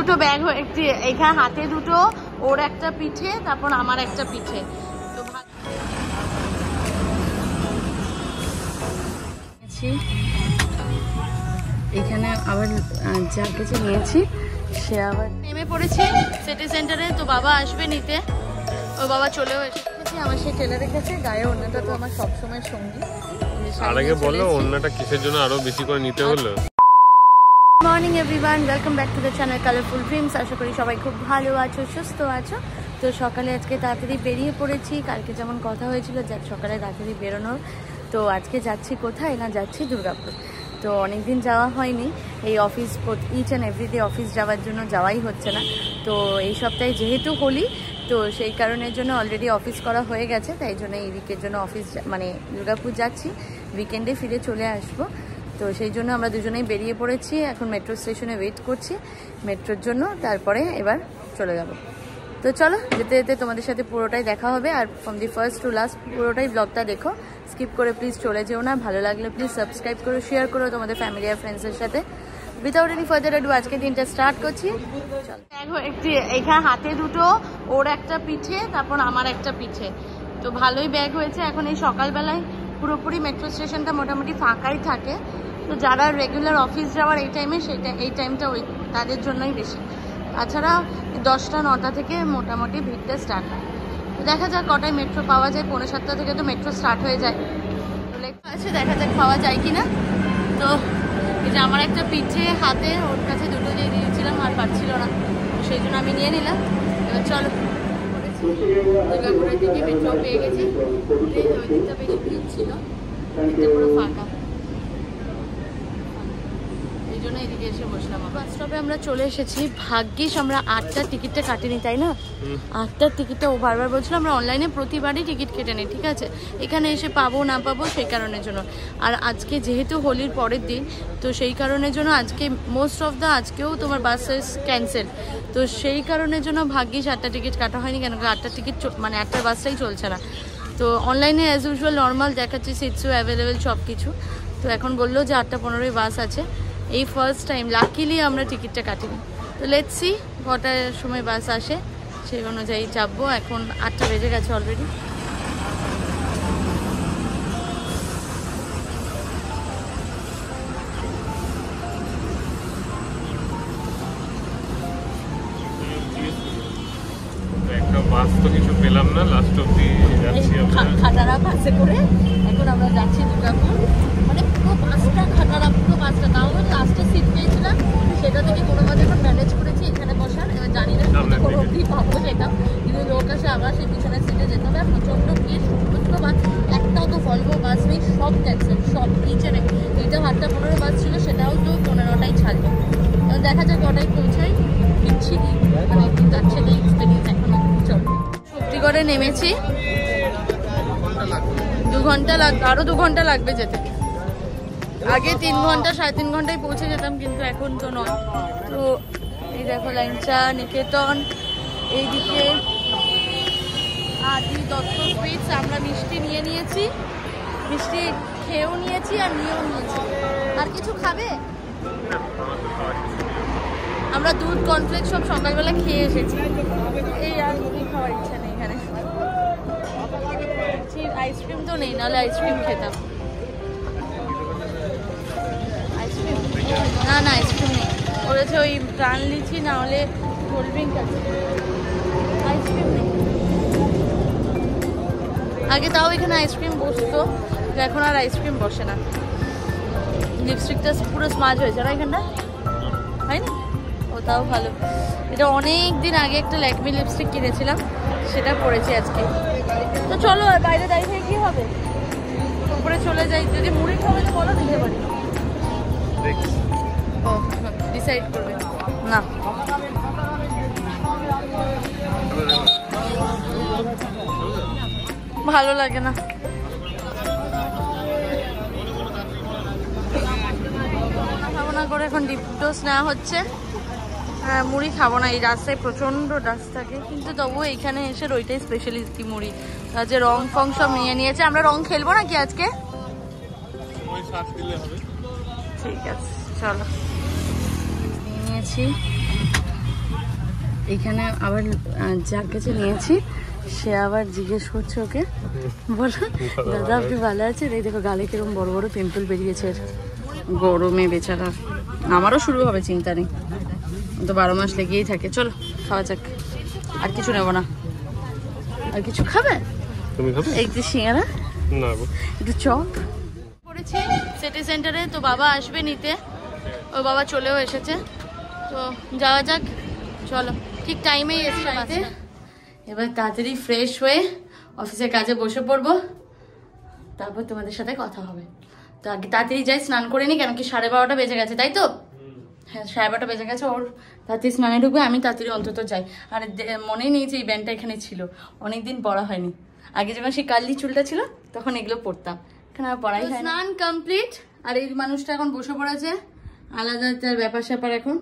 দুটো ব্যাগ এখানে হাতে দুটো, ওর একটা পিঠে, তারপর আমার একটা পিঠে। তো এখানে আবার যার কাছে নিয়েছি সে আবার নেমে পড়েছে সিটি সেন্টারে। তো বাবা আসবে নিতে, ও বাবা চলেও এসেছে আমার সেই টেলারের কাছে। গায়ে ওড়নাটা তো আমার সবসময় সঙ্গী। আর আগে বলো ওড়নাটা কিসের জন্য আরো বেশি করে নিতে হলো? Morning everyone, welcome back to the channel colourful dreams. আশা করি সবাই খুব ভালো আছো, সুস্থ আছো। তো সকালে আজকে তাড়াতাড়ি বেরিয়ে পড়েছি। কালকে যেমন কথা হয়েছিল যে সকালে তাড়াতাড়ি বেরোনোর, তো আজকে যাচ্ছি কোথায় না, যাচ্ছি দুর্গাপুর। তো অনেকদিন যাওয়া হয়নি, এই office each and everyday office যাওয়ার জন্য যাওয়াই হচ্ছে না। তো এই সপ্তাহে যেহেতু হোলি, তো সেই কারণের জন্য অলরেডি অফিস করা হয়ে গেছে, তাই জন্য এই উইকের জন্য অফিস মানে দুর্গাপুর যাচ্ছি, উইকেন্ডে ফিরে চলে আসবো। তো সেই জন্য আমরা দুজনেই বেরিয়ে পড়েছি। এখন মেট্রো স্টেশনে ওয়েট করছি মেট্রোর জন্য, তারপরে এবার চলে যাব। তো চলো যেতে যেতে তোমাদের সাথে পুরোটাই দেখা হবে। আর from the first to last পুরোটাই ব্লগটা দেখো, স্কিপ করে প্লিজ চলে যেও না। ভালো লাগলে প্লিজ সাবস্ক্রাইব করো, শেয়ার করো তোমাদের ফ্যামিলি আর ফ্রেন্ডসের সাথে। উইদাউট এনি ফার্দার অ্যাডু আজকে দিনটা স্টার্ট করছি। চলো এখানে হাতে দুটো, ওর একটা পিঠে, তারপর আমার একটা পিঠে। তো ভালোই ব্যাগ হয়েছে। এখন এই সকালবেলায় পুরোপুরি মেট্রো স্টেশনটা মোটামুটি ফাঁকাই থাকে। তো যারা রেগুলার অফিস যাওয়ার এই টাইমে, এই টাইমটা ওই তাদের জন্যই বেশি। তাছাড়া 10টা 9টা থেকে মোটামুটি ভিড়টা স্টার্ট হয়। তো দেখা যাক কটায় মেট্রো পাওয়া যায়। 6:45 থেকে তো মেট্রো স্টার্ট হয়ে যায়। আছে দেখা যাক পাওয়া যায় কি না। তো এই যে আমার একটা পিঠে হাতে, ওর কাছে দুটো দিয়ে দিয়েছিলাম আর পারছিল না, সেই জন্য আমি নিয়ে নিলাম। এবার চলো দুর্গাপুরের দিকে মেট্রো পেয়ে গেছি। ওই দিকটা বেশি ভিড় ছিল, পুরো ফাঁকা, এই জন্য এদিকে এসে বসলাম। বাস স্টপে আমরা চলে এসেছি। ভাগ্যিস আমরা 8টার টিকিটটা কাটিনি, তাই না? 8টার টিকিটটা ও বারবার বলছিল আমরা অনলাইনে প্রতিবারই টিকিট কেটে নিই, ঠিক আছে, এখানে এসে পাবো না পাবো সেই কারণের জন্য। আর আজকে যেহেতু হোলির পরের দিন, তো সেই কারণের জন্য আজকে মোস্ট অফ দ্য আজকেও তোমার বাসেস ক্যান্সেল। তো সেই কারণের জন্য ভাগ্যিস 8টা টিকিট কাটা হয়নি, কেন 8টার টিকিট মানে 8টার বাসটাই চলছে না। তো অনলাইনে অ্যাজ ইউজুয়াল নর্মাল দেখাচ্ছি, সিটসও অ্যাভেলেবেল সব কিছু। তো এখন বললো যে 8:15 বাস আছে। এই ফার্স্ট টাইম লাকিলি আমরা টিকিটটা কাটিনি। তো লেটস সি কটার সময় বাস আসে, সেই অনুযায়ী চাপবো। এখন 8টা বেজে গেছে অলরেডি। একটা বাস তো কিছু পেলাম না, লাস্ট অবধি যাচ্ছি আমরা খাটারা বাসে করে। এখন আমরা যাচ্ছি দুর্গাপুর। মানে পুরো বাসটা খাটারা, পুরো বাসটা। তাও লাস্টে সিট পেয়েছিলাম, সেটা থেকে কোনো মধ্যে এখন ম্যানেজ করেছি এখানে বসার। এবার জানি না কোনো অবধি পাবো সেটা, কিন্তু লোক আসে আবার সেই পিছনের সিটে যেতে হবে। প্রচণ্ড ভিড়, সমস্ত বাস, একটাও তো ভলভো বাস নেই, সব ক্যান্সেল, সব নিচে নেই। এটা 8:15 বাস ছিল, সেটাও তো 15টাই ছাড়বে। এবার দেখা যাক কটায় পৌঁছাই। দিচ্ছি মানে যাচ্ছে না এক্সপিরিয়েন্স এখনো। চল শক্তিগড়ে নেমেছি, 2 ঘন্টা লাগবে, আরো 2 ঘন্টা লাগবে যেতে। আগে 3 ঘন্টা 3.5 ঘন্টায় পৌঁছে যেতাম, কিন্তু এখন তো নয়। তো এই দেখো ল্যাংচা, নিকেতন, এইদিকে আদি দত্ত সুইটস। আমরা মিষ্টি নিয়ে নিয়েছি, মিষ্টি খেয়েও নিয়েছি আর নিয়েও নিয়েছি। আর কিছু খাবে? আমরা দুধ কর্নফ্লেক্স সব সকালবেলা খেয়ে এসেছি। এই আর খাওয়ার ইচ্ছা নেই এখানে। আইসক্রিম তো নেই, নাহলে আইসক্রিম খেতাম। আইসক্রিম না, না আইসক্রিম নেই। বলেছে ওই প্রাণ লিচি না হলে কোল্ড ড্রিঙ্ক আছে, আইসক্রিম নেই। আগে তাও এখানে আইসক্রিম বসতো, এখন আর আইসক্রিম বসে না। লিপস্টিকটা পুরো স্মাজ হয়েছে না এখানটা, হয় না? ওটাও ভালো। এটা অনেক দিন আগে একটা ল্যাকমি লিপস্টিক কিনেছিলাম, সেটা পরেছি আজকে। তো চলো আর বাইরে দাঁড়িয়ে থেকে কি হবে, উপরে চলে যাই। যদি মুড়ি খাবে তো বলো, দিতে পারি। ও ডিসাইড করবে না, ভালো লাগে না। খাবো না করে এখন ডিপ ডোজ নেওয়া হচ্ছে। মুড়ি খাবো না, এই রাস্তায় প্রচণ্ড ডাস্ট থাকে, কিন্তু তবুও এখানে এসে ওইটাই স্পেশালিটি মুড়ি। যে রং ফং সব নিয়ে নিয়েছে। আমরা রং খেলবো নাকি আজকে? ঠিক আছে চলো, নিয়ে নিয়েছি। এখানে আবার যার কাছে নিয়েছি সে আবার জিজ্ঞেস করছে ওকে, বলো দাদা আপনি ভালো আছেন? এই দেখো গালে কিরকম বড় বড় পিম্পল বেরিয়েছে গরমে বেচারা। আমারও শুরু হবে, চিন্তা নেই, তো 12 মাস লেগেই থাকে। চলো খাওয়া যাক, আর কিছু নেবো না। আর কিছু খাবে? তুমি খাবে? একটু সিঙ্গারা না, একটু চপ করেছি সিটি সেন্টারে, তো বাবা আসবে নিতে, ও বাবা চলেও এসেছে, তো যাওয়া যাক। চলো, ঠিক টাইমেই এসে। এবার তাড়াতাড়ি ফ্রেশ হয়ে অফিসের কাজে বসে পড়বো, তারপর তোমাদের সাথে কথা হবে। তো আগে তাড়াতাড়ি যাই, স্নান করে নি, কেন কি 12:30 বেজে গেছে, তাই তো? হ্যাঁ 12:30 বেজে গেছে, ওর তাড়াতাড়ি স্নানে ঢুকবে, আমি তাড়াতাড়ি অন্তত যাই। আর মনেই নেই যে এই ব্যান্ডটা এখানে ছিল, অনেকদিন পরা হয়নি। আগে যখন সেই কার্লি চুলটা ছিল তখন এগুলো পরতাম, এখানে আর পরাই হয় না। স্নান কমপ্লিট, আর এই মানুষটা এখন বসে পড়েছে আলাদা তার ব্যাপার স্যাপার। এখন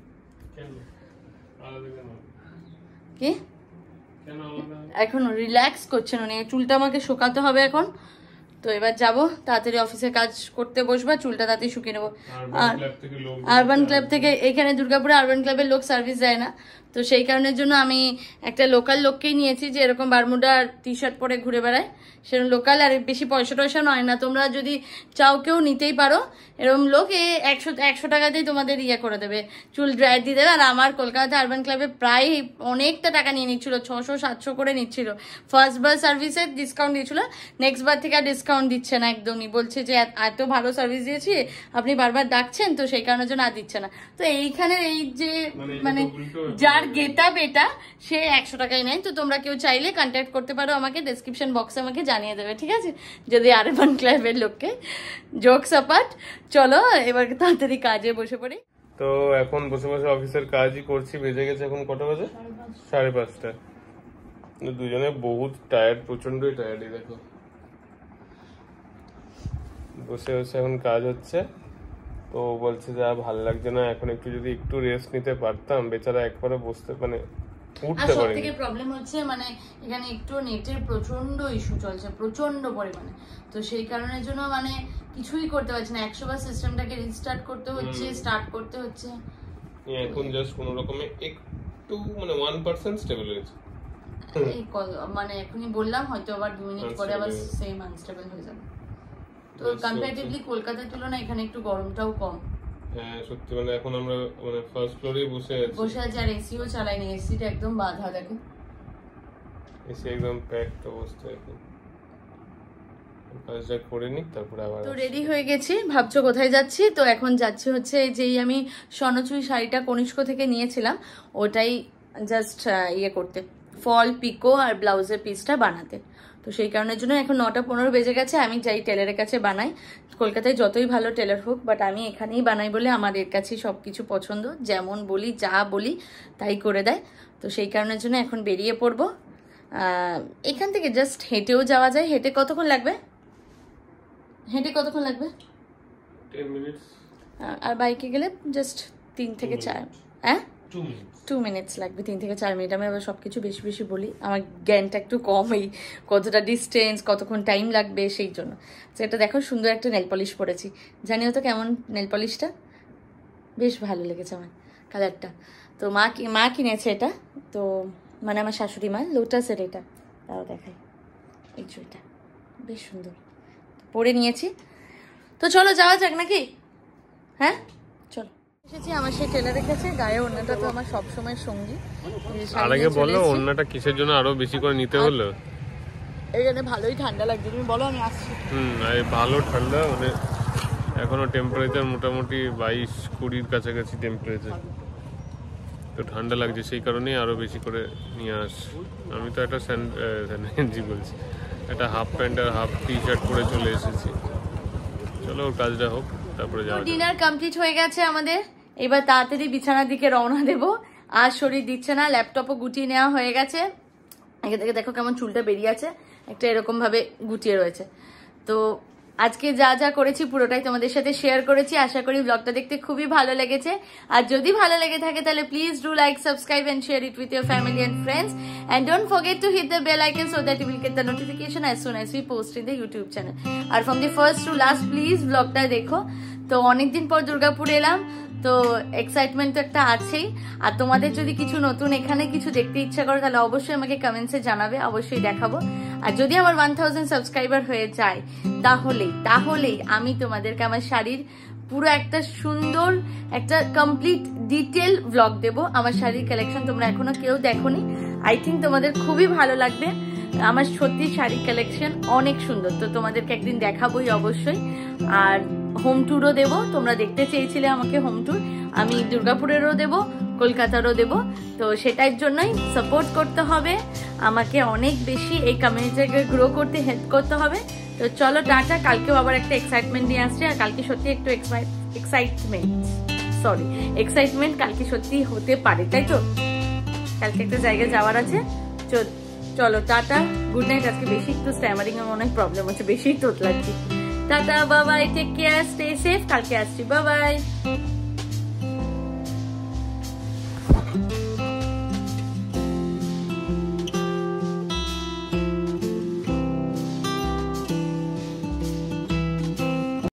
কি এখন রিল্যাক্স করছেন উনি, চুলটা আমাকে শুকাতে হবে এখন। তো এবার যাব তাড়াতাড়ি অফিসে কাজ করতে বসবা, চুলটা তাড়াতাড়ি শুকিয়ে নেবো। আর আরবান ক্লাব থেকে, এখানে দুর্গাপুরে আরবান ক্লাবের লোক সার্ভিস দেয় না, তো সেই কারণের জন্য আমি একটা লোকাল লোককেই নিয়েছি, যে এরকম বারমুডা টি শার্ট পরে ঘুরে বেড়ায়, সেরকম লোকাল। আর বেশি পয়সা টয়সা নয় না, তোমরা যদি চাও কেউ নিতেই পারো এরকম লোক। 100 টাকাতেই তোমাদের ইয়ে করে দেবে, চুল ড্রায়ার দিয়ে দেবে। আর আমার কলকাতা আরবান ক্লাবে প্রায় অনেকটা টাকা নিয়ে নিচ্ছিল, 600-700 করে নিচ্ছিল। ফার্স্ট বার সার্ভিসের ডিসকাউন্ট দিয়েছিল, নেক্সট বার থেকে আর ডিসকাউন্ট দিচ্ছে না একদমই, বলছে যে এত ভালো সার্ভিস দিয়েছি, আপনি বারবার ডাকছেন, তো সেই কারণের জন্য আর দিচ্ছে না। তো এইখানে এই যে মানে যার গেটআপ এটা, সে 100 টাকাই নেয়। তো তোমরা কেউ চাইলে কন্ট্যাক্ট করতে পারো আমাকে, ডেসক্রিপশন বক্সে আমাকে জানিয়ে দেবে, ঠিক আছে? যদি আরবান ক্লাবের লোককে। জোকস অ্যাপার্ট, চলো এবার তাড়াতাড়ি কাজে বসে পড়ি। তো এখন বসে বসে অফিসের কাজই করছি, বেজে গেছে এখন কটা বাজে? 5:30। দুজনে বহুত টায়ার্ড, প্রচন্ডই টায়ার্ড। দেখো বসে বসে এখন কাজ হচ্ছে, তো বলছে যে ভাল লাগছে না, এখন একটু রেস্ট নিতে পারতাম। বেচারা একবারে বসতে মানে উঠতে পারে। সবথেকে প্রবলেম হচ্ছে মানে এখানে একটু নেটের প্রচন্ড ইস্যু চলছে, প্রচন্ড পরিমাণে। তো সেই কারণের জন্য মানে কিছুই করতে পারছি না, 100 বার সিস্টেমটাকে রিস্টার্ট করতে হচ্ছে, স্টার্ট করতে হচ্ছে। এখন জাস্ট কোনো রকমে একটু মানে 1% স্টেবল হয়েছে। এই মানে এখনই বললাম, হয়তো আবার 2 মিনিট পরে আবার সেম আনস্টেবল হয়ে যাবে। তো কম্পারেটিভলি কলকাতার তুলনায় এখানে একটু গরমটাও কম। হ্যাঁ সত্যি, মানে এখন আমরা মানে ফার্স্ট ফ্লোরেই বসে আছি, আর এসিও চালাইনি, এসিটা একদম বাধা। দেখো এসি একদম প্যাকড অবস্থা। এখন কাজটা করে নি, তারপর আবার তো রেডি হয়ে গেছি। ভাবছো কোথায় যাচ্ছি? তো এখন যাচ্ছি হচ্ছে যেই আমি স্বর্ণচুরি শাড়িটা কনিষ্ক থেকে নিয়েছিলাম, ওটাই জাস্ট ইয়ে করতে, ফল পিকো আর ব্লাউজের পিসটা বানাতে। তো সেই কারণের জন্য এখন 9:15 বেজে গেছে। আমি যাই টেলারের কাছে বানাই, কলকাতায় যতই ভালো টেলার হোক, বাট আমি এখানেই বানাই বলে আমার এর কাছেই সব কিছু পছন্দ, যেমন বলি যা বলি তাই করে দেয়। তো সেই কারণের জন্য এখন বেরিয়ে পড়বো। এখান থেকে জাস্ট হেঁটেও যাওয়া যায়। হেঁটে কতক্ষণ লাগবে? 10 মিনিটস। আর বাইকে গেলে জাস্ট 3 থেকে 4, হ্যাঁ 2 মিনিটস লাগবে, 3 থেকে 4 মিনিট। আমি আবার সবকিছু বেশি বেশি বলি, আমার জ্ঞানটা একটু কম, এই কতটা ডিস্টেন্স, কতক্ষণ টাইম লাগবে সেই জন্য। সেটা দেখো, সুন্দর একটা নেল পলিশ পরেছি, জানিও তো কেমন নেল পলিশটা, বেশ ভালো লেগেছে আমার কালারটা। তো মা কিনেছে এটা, তো মানে আমার শাশুড়ি মা, লোটাসের এটা, তাও দেখাই, এই চুলটা বেশ সুন্দর পরে নিয়েছি। তো চলো যাওয়া যাক নাকি? হ্যাঁ চলো। এসেছি আমার সেই টেলারের কাছে, গায়ে ওড়নাটা তো আমার সবসময় সঙ্গী। আগে বলো ওড়নাটা কিসের জন্য আরো বেশি করে নিতে হলো? এখানে ভালোই ঠান্ডা লাগছে, তুমি বলো আমি আসছি। ভালো ঠান্ডা, মানে এখনো টেম্পারেচার মোটামুটি 22-20 কাছাকাছি টেম্পারেচার, তো ঠান্ডা লাগছে, সেই কারণেই আরো বেশি করে নিয়ে আস। আমি তো একটা স্যান্ডেল বলছি, একটা হাফ প্যান্ট আর হাফ টি শার্ট পরে চলে এসেছি। চলো ওর কাজটা হোক, তারপরে যাওয়া। ডিনার কমপ্লিট হয়ে গেছে আমাদের, এবার তাড়াতাড়ি বিছানার দিকে রওনা দেবো। আর শরীর দিচ্ছে না, ল্যাপটপও গুটিয়ে নেওয়া হয়ে গেছে। এখান থেকে দেখো কেমন চুলটা বেরিয়ে আছে, একটা এরকম ভাবে গুটিয়ে রয়েছে। তো আজকে যা যা করেছি পুরোটাই তোমাদের সাথে শেয়ার করেছি। আশা করি ব্লগটা দেখতে খুবই ভালো লেগেছে। আর যদি ভালো লেগে থাকে তাহলে please do like, subscribe and share it with your family and friends. And don't forget to hit the bell icon so that you will get the notification as soon as we post in the YouTube channel. আর from the first to last please ব্লগটা দেখো। তো অনেকদিন পর দুর্গাপুর এলাম, তো excitement তো একটা আছেই। আর তোমাদের যদি কিছু নতুন এখানে কিছু দেখতে ইচ্ছা করো তাহলে অবশ্যই আমাকে কমেন্টসে জানাবে, অবশ্যই দেখাবো। আর যদি আমার 1000 সাবস্ক্রাইবার হয়ে যায় তাহলেই আমি তোমাদেরকে আমার শাড়ির পুরো একটা সুন্দর একটা কমপ্লিট ডিটেল ব্লগ দেবো। আমার শাড়ির কালেকশন তোমরা এখনো কেউ দেখোনি, আই থিঙ্ক তোমাদের খুবই ভালো লাগবে। আমার সত্যি শাড়ির কালেকশন অনেক সুন্দর, তো তোমাদেরকে একদিন দেখাবোই অবশ্যই। আর হোম ট্যুরও দেবো, তোমরা দেখতে চেয়েছিলে আমাকে হোম ট্যুর, আমি দুর্গাপুরেরও দেবো, কলকাতারও দেবো। তো সেটার জন্যই সাপোর্ট করতে হবে আমাকে অনেক বেশি, এই কমিউনিটিকে গ্রো করতে হেল্প করতে হবে। তো চলো টাটা, কালকেও আবার একটা এক্সাইটমেন্ট নিয়ে আসছে। আর কালকে সত্যি একটু এক্সাইটমেন্ট কালকে সত্যি হতে পারে, তাই তো? কালকে একটা জায়গায় যাওয়ার আছে। চলো টাটা, গুড নাইট। আজকে বেশি একটু স্ট্যামারিং এর অনেক প্রবলেম হচ্ছে, বেশি তোতলাচ্ছি। Tata, bye bye, take care, stay safe, কালকে আসছি, বাই বাই।